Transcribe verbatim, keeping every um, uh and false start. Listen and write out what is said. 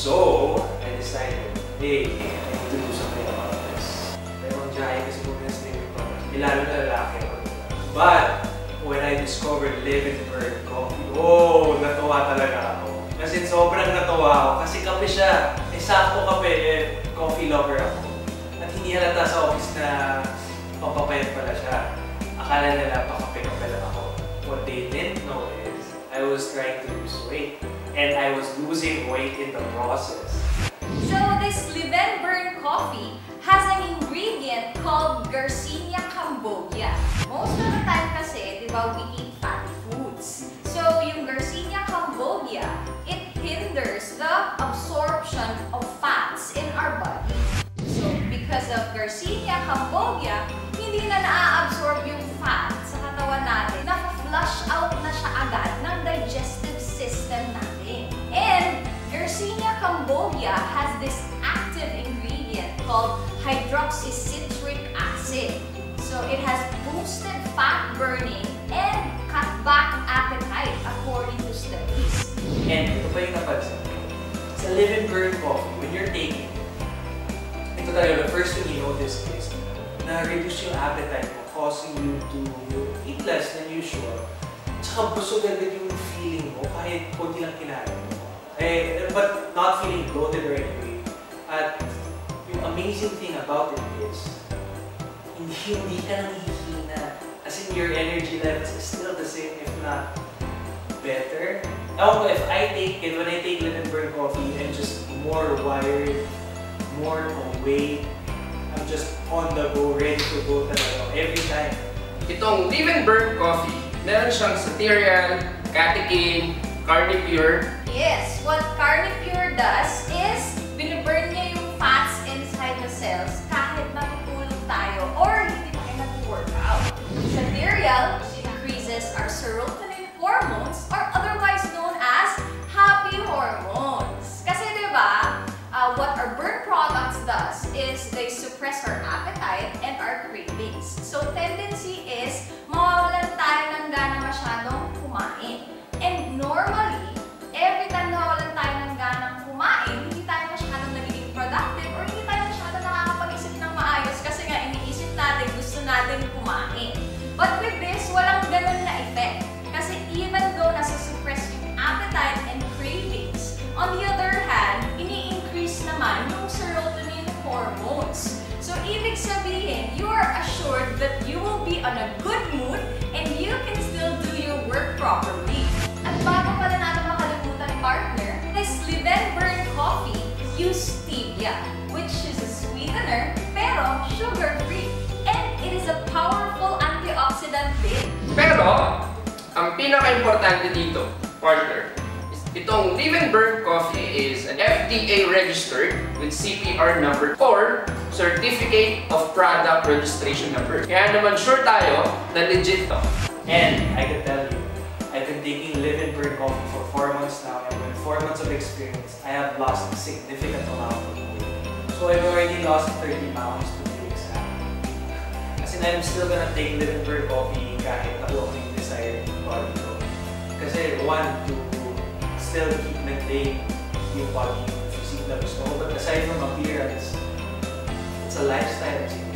So, I decided, hey, I need to do something about this. Pero ang jahe kasi kung yung slimming product, ilalo na lalaki ako. But, when I discovered Live and Burn Coffee, oh, natuwa talaga ako. Kasi sobrang natuwa ako kasi kape siya. Eh, sakto kape, eh, coffee lover ako. At hindi halata sa office na pampapayat pala siya. Akala nila pakape-kape lang ako. What they didn't know is, I was trying to lose weight. And I was losing weight in the process. So this Live and Burn coffee has an ingredient called Garcinia cambogia. Most of the time kasi, di ba, we eat fatty foods. So yung Garcinia cambogia, it hinders the absorption of fats in our body. So because of Garcinia cambogia, hindi na na-absorb yung fat sa katawan natin. Na-flush out na siya agad ng digestive system natin. And Garcinia cambogia has this active ingredient called hydroxycitric acid. So it has boosted fat burning and cut back appetite according to studies. And ito pa yung napansin ko. Sa Live and Burn coffee, when you're taking it, ito talaga, the first thing you notice is na-reduce yung appetite mo, causing you to eat less than usual. Tsaka busog agad yung feeling mo kahit konti lang kinain mo. Eh, but not feeling bloated or anything. At yung amazing thing about it is, hindi, hindi ka nangihina. As in, your energy levels is still the same, if not better. Now, if I take it, when I take Live and Burn coffee, I'm just more wired, more awake. I'm just on the go, ready to go talaga every time. Itong Live and Burn coffee, meron siyang Saterial, Catechin, Carnipure. Yes, what Carnipure does is biniburn niya yung fats inside the cells kahit natutulog tayo or hindi tayo nag-workout. Saterial increases our serotonin hormones or otherwise known as happy hormones. Kasi diba, uh, what our burn products does is they suppress our appetite and our cravings. So tendency is mawawalan tayo ng gana masyadong kumain. And normally, every time nawawalan tayo ng ganang kumain, hindi tayo masyadong nagiging productive or hindi tayo masyadong nakakapag-isip ng maayos kasi nga iniisip natin, gusto natin kumain. But with this, walang ganun na effect. Kasi even though nasa-suppress yung appetite and cravings, on the other hand, ini-increase naman yung serotonin hormones. So, ibig sabihin, you are assured that you will be on a good mood and you can still do your work properly. At bago pala natin makalimutan, partner, this Live and Burn coffee use stevia, which is a sweetener pero sugar-free. And it is a powerful antioxidant din. Pero, ang pinaka-importante dito, partner, is itong Live and Burn coffee is an F D A registered with C P R number or Certificate of Product Registration number. Kaya naman sure tayo na legit to. And I can tell you, I've been taking Live and Burn coffee for four months now, and with four months of experience, I have lost a significant amount of weight. So I've already lost thirty pounds to be exact. As in, I'm still gonna take Live and Burn coffee kahit nakuha ko yung desired body ko. Kasi one, to still keep maintain yung body physique na gusto ko. But aside from appearance, it's a lifestyle.